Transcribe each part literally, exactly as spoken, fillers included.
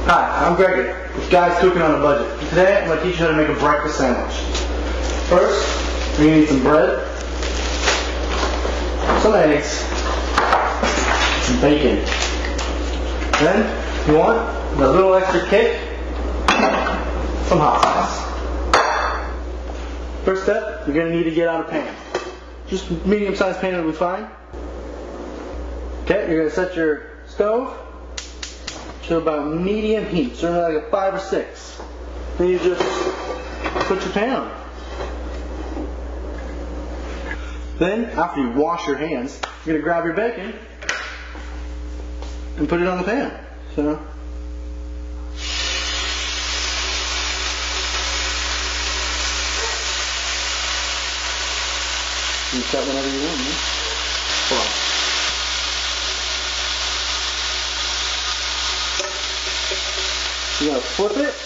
Hi, I'm Gregory with Guys Cooking on a Budget. Today I'm going to teach you how to make a breakfast sandwich. First, you're going to need some bread, some eggs, some bacon. Then, if you want a little extra kick, some hot sauce. First step, you're going to need to get out a pan. Just medium-sized pan will be fine. Okay, you're going to set your stove to about medium heat, so like a five or six. Then you just put your pan on. Then, after you wash your hands, you're going to grab your bacon and put it on the pan. So, you set whenever you want. Man. Hold on. You're going to flip it.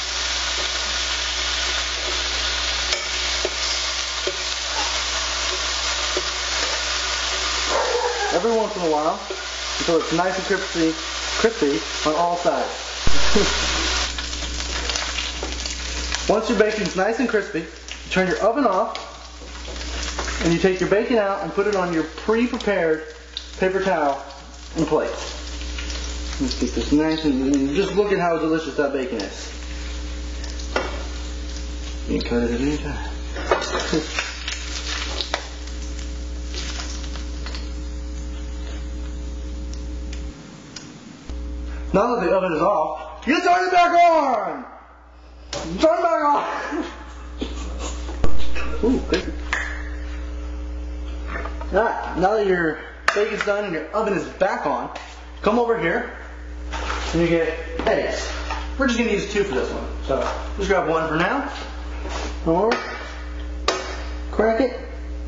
Every once in a while until it's nice and crispy, crispy on all sides. Once your bacon's nice and crispy, you turn your oven off and you take your bacon out and put it on your pre-prepared paper towel and plate. Let's get this nice and, and just look at how delicious that bacon is. You can cut it at any time. Now that the oven is off, you turn it back on! Turn it back on! Ooh, crazy. Alright, now that your bacon's done and your oven is back on, come over here and you get eggs. We're just going to use two for this one. So, just grab one for now. Come over. Crack it.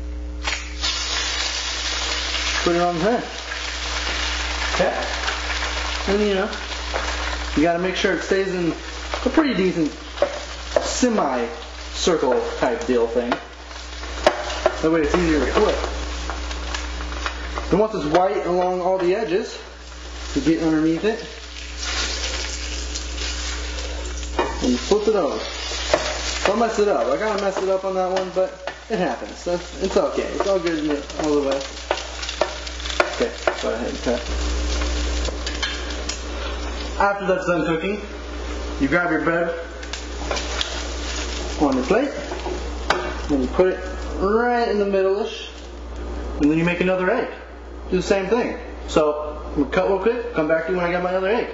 Put it on the pan. Okay. And you know, you got to make sure it stays in a pretty decent semi-circle type deal thing. That way it's easier to flip. And once it's white along all the edges, you get underneath it and you flip it over. Don't mess it up. I kind of messed it up on that one, but it happens. That's, it's okay. It's all good all the way. Okay, go ahead and cut. After that's done cooking, you grab your bread on your plate and you put it right in the middle-ish, and then you make another egg. Do the same thing. So, I'm going to cut real quick, come back to you when I got my other egg.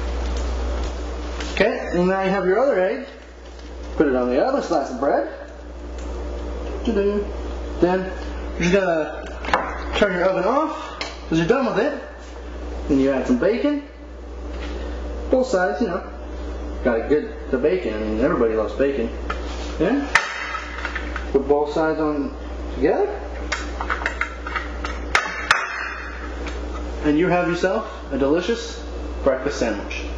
Okay, and now you have your other egg. Put it on the other slice of bread. Then, you're just going to turn your oven off, because you're done with it. Then you add some bacon. Both sides, you know. Got to get the bacon. I mean, everybody loves bacon. Yeah? Put both sides on together. And you have yourself a delicious breakfast sandwich.